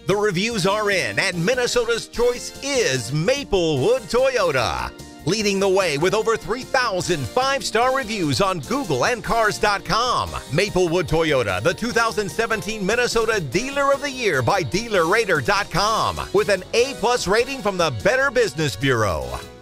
The reviews are in, and Minnesota's choice is Maplewood Toyota. Leading the way with over 3,000 5-star reviews on Google and Cars.com. Maplewood Toyota, the 2017 Minnesota Dealer of the Year by DealerRater.com, with an A+ rating from the Better Business Bureau.